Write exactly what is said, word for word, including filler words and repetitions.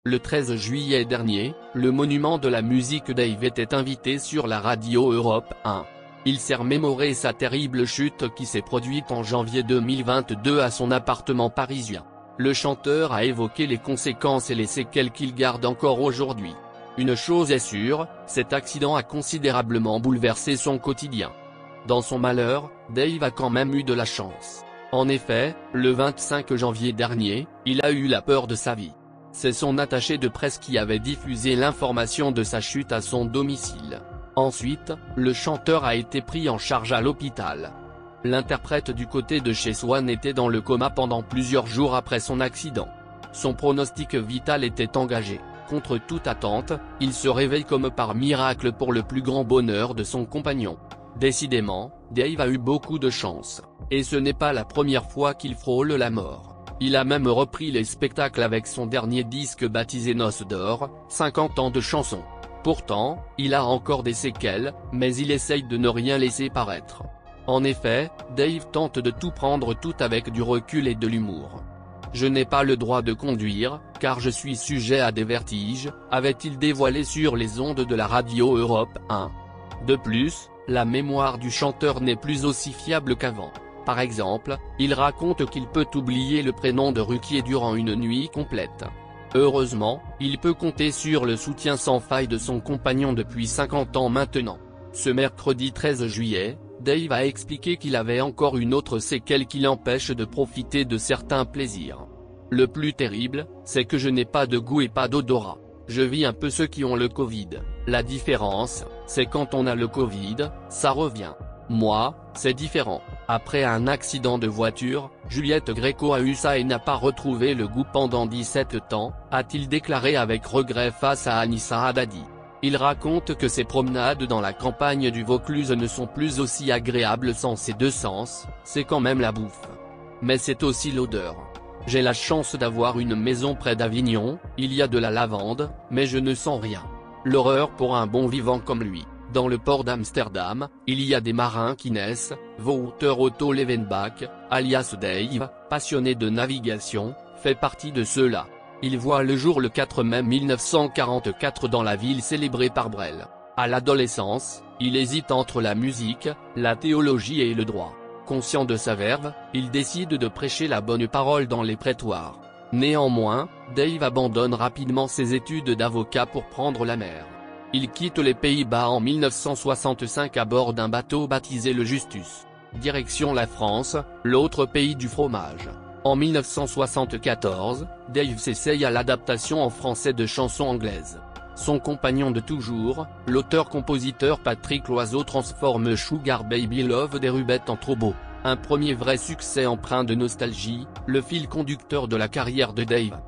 Le treize juillet dernier, le monument de la musique Dave était invité sur la radio Europe un. Il s'est remémoré sa terrible chute qui s'est produite en janvier deux mille vingt-deux à son appartement parisien. Le chanteur a évoqué les conséquences et les séquelles qu'il garde encore aujourd'hui. Une chose est sûre, cet accident a considérablement bouleversé son quotidien. Dans son malheur, Dave a quand même eu de la chance. En effet, le vingt-cinq janvier dernier, il a eu la peur de sa vie. C'est son attaché de presse qui avait diffusé l'information de sa chute à son domicile. Ensuite, le chanteur a été pris en charge à l'hôpital. L'interprète du côté de chez Swan était dans le coma pendant plusieurs jours après son accident. Son pronostic vital était engagé. Contre toute attente, il se réveille comme par miracle pour le plus grand bonheur de son compagnon. Décidément, Dave a eu beaucoup de chance. Et ce n'est pas la première fois qu'il frôle la mort. Il a même repris les spectacles avec son dernier disque baptisé Noces d'or, cinquante ans de chansons. Pourtant, il a encore des séquelles, mais il essaye de ne rien laisser paraître. En effet, Dave tente de tout prendre tout avec du recul et de l'humour. « Je n'ai pas le droit de conduire, car je suis sujet à des vertiges », avait-il dévoilé sur les ondes de la radio Europe un. De plus, la mémoire du chanteur n'est plus aussi fiable qu'avant. Par exemple, il raconte qu'il peut oublier le prénom de Ruquier durant une nuit complète. Heureusement, il peut compter sur le soutien sans faille de son compagnon depuis cinquante ans maintenant. Ce mercredi treize juillet, Dave a expliqué qu'il avait encore une autre séquelle qui l'empêche de profiter de certains plaisirs. « Le plus terrible, c'est que je n'ai pas de goût et pas d'odorat. Je vis un peu ceux qui ont le Covid. La différence, c'est quand on a le Covid, ça revient. Moi, c'est différent. Après un accident de voiture, Juliette Gréco a eu ça et n'a pas retrouvé le goût pendant dix-sept ans, a-t-il déclaré avec regret face à Anissa Haddadi. Il raconte que ses promenades dans la campagne du Vaucluse ne sont plus aussi agréables sans ses deux sens, c'est quand même la bouffe. Mais c'est aussi l'odeur. J'ai la chance d'avoir une maison près d'Avignon, il y a de la lavande, mais je ne sens rien. L'horreur pour un bon vivant comme lui. Dans le port d'Amsterdam, il y a des marins qui naissent. Wouter Otto Levenbach, alias Dave, passionné de navigation, fait partie de ceux-là. Il voit le jour le quatre mai mille neuf cent quarante-quatre dans la ville célébrée par Brel. À l'adolescence, il hésite entre la musique, la théologie et le droit. Conscient de sa verve, il décide de prêcher la bonne parole dans les prétoires. Néanmoins, Dave abandonne rapidement ses études d'avocat pour prendre la mer. Il quitte les Pays-Bas en mille neuf cent soixante-cinq à bord d'un bateau baptisé le Justus. Direction la France, l'autre pays du fromage. En mille neuf cent soixante-quatorze, Dave s'essaye à l'adaptation en français de chansons anglaises. Son compagnon de toujours, l'auteur-compositeur Patrick Loiseau transforme Sugar Baby Love des Rubettes en Trop Beau, un premier vrai succès empreint de nostalgie, le fil conducteur de la carrière de Dave.